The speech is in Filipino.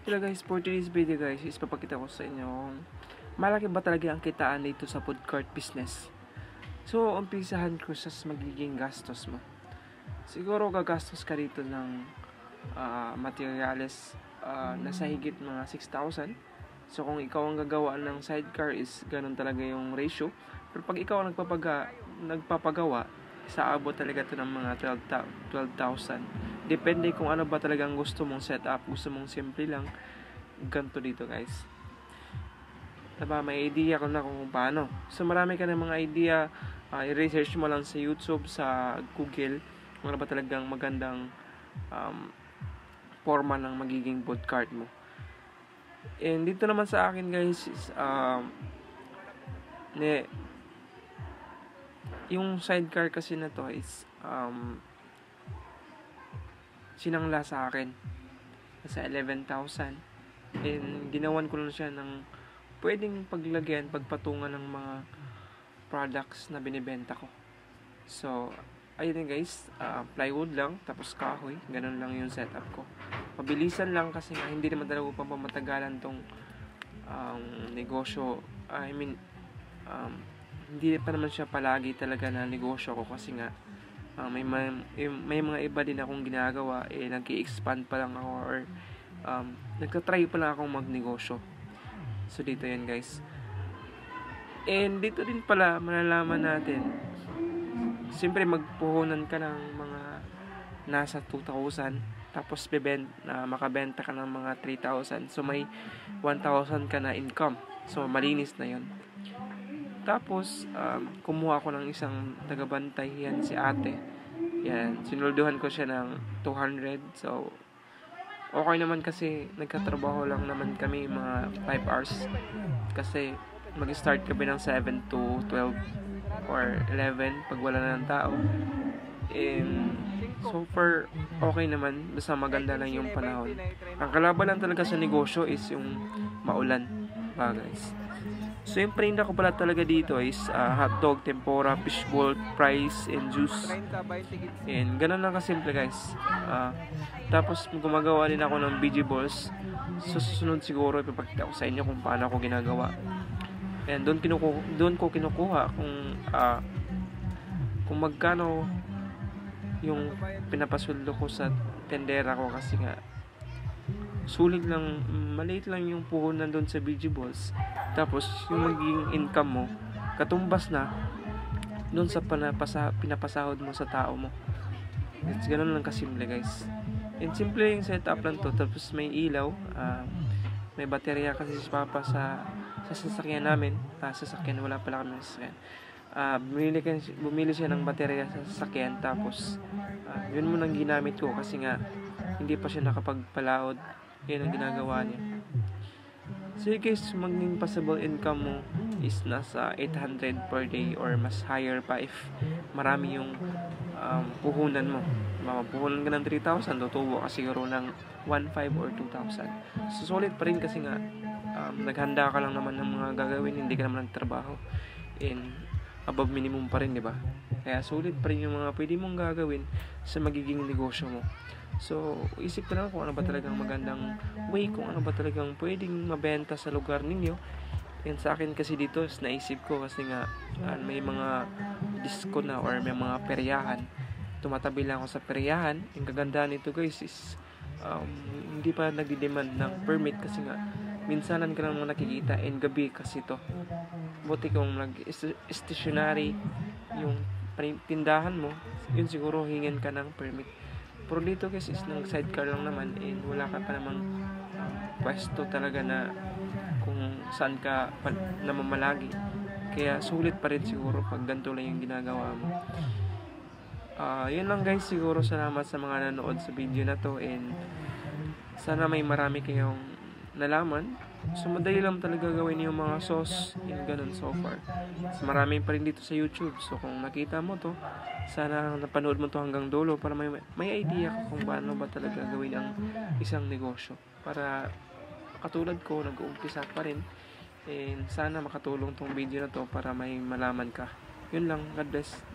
Hello guys, for today's video guys is papakita ko sa inyo kung malaki ba talaga ang kitaan dito sa food cart business. So, umpisahan ko sa magiging gastos mo. Siguro gagastos ka dito ng materials nasa higit mga 6,000. So, kung ikaw ang gagawa ng sidecar is ganun talaga yung ratio. Pero pag ikaw ang nagpapagawa, saabot talaga ito ng mga 12,000. Depende kung ano ba talagang gusto mong setup. Gusto mong simple lang. Ganito dito guys. Diba, may idea ko na kung paano. So marami ka ng mga idea. I-research mo lang sa YouTube, sa Google. Kung ano ba talagang magandang forma ng magiging food cart mo. And dito naman sa akin guys is yung sidecar kasi na to is sinangla sa akin sa 11,000 and ginawan ko lang siya ng pwedeng paglagyan, pagpatungan ng mga products na binibenta ko. So ayun guys, plywood lang tapos kahoy, ganun lang yung setup ko. Mabilisan lang kasi nga hindi naman talaga pampamatagalan tong negosyo. Hindi pa naman siya palagi talaga na negosyo ko kasi nga may mga iba din akong ginagawa, nag-i-expand pa lang ako or nagtatry pa lang akong magnegosyo. So dito yan guys. And dito din pala malalaman natin, siyempre magpuhunan ka ng mga nasa 2,000 tapos makabenta ka ng mga 3,000. So may 1,000 ka na income. So malinis na yon. Tapos, kumuha ko ng isang tagabantay. Yan, si ate. Yan, sinulduhan ko siya ng 200. So, okay naman kasi nagkatrabaho lang naman kami mga 5 hours. Kasi, mag-start kami ng 7 to 12 or 11 pag wala na ng tao. And, so far, okay naman. Basta maganda lang yung panahon. Ang kalaban lang talaga sa negosyo is yung maulan. Guys. So yung prinda ko pala talaga dito is hotdog, tempura, fishball, fries, and juice. And ganun lang kasimple guys. Tapos gumagawa din ako ng BG balls. So susunod siguro ipapakita ko sa inyo kung paano ako ginagawa. And doon ko kinukuha kung magkano yung pinapasweldo ko sa tendera ko kasi nga sulit lang, maliit lang yung puhunan doon sa BG balls. Tapos yung magiging income mo katumbas na doon sa pinapasahod mo sa tao mo. It's ganun lang kasimple guys. And simple yung setup lang to. Tapos may ilaw, may baterya kasi si Papa sa sasakyan namin. Sasakyan, wala pala kami sasakyan. Bumili siya ng baterya sa sasakyan. Tapos yun mo nang ginamit ko kasi nga hindi pa siya nakapagpalaod. Yan ang ginagawa niya. So guys, maging possible income mo is nasa 800 per day or mas higher pa if marami yung puhunan mo. Mapuhunan ka ng 3,000, tutubo ka siguro ng 1,500 or 2,000. So solid pa rin kasi nga naghanda ka lang naman ng mga gagawin, hindi ka naman nagtrabaho. And above minimum pa rin, di ba? Kaya solid pa rin yung mga pwede mong gagawin sa magiging negosyo mo. So, isip ko lang kung ano ba talagang magandang way, kung ano ba talagang pwedeng mabenta sa lugar ninyo. And sa akin kasi dito, naisip ko kasi nga may mga disco na or may mga peryahan. Tumatabi lang ako sa peryahan. Yung kagandahan nito guys is hindi pa nagdi-demand ng permit kasi nga minsanan ka lang nakikita and gabi kasi to. Buti kung nag-stationary yung tindahan mo, yun siguro hingin ka ng permit. Pero dito guys is nang sidecar lang naman and wala ka pa namang pwesto talaga na kung saan ka namamalagi. Kaya sulit pa rin siguro pag ganito lang yung ginagawa mo. Yun lang guys, siguro salamat sa mga nanood sa video na to and sana may marami kayong nalaman. So madali lang talaga gawin yung mga sauce and ganun so far. So, marami pa rin dito sa YouTube. So kung nakita mo to, sana napanood mo to hanggang dulo para may idea ka kung paano ba talaga gawin ang isang negosyo. Para katulad ko, nag-uumpisa pa rin. And sana makatulong tong video na to para may malaman ka. Yun lang, God bless.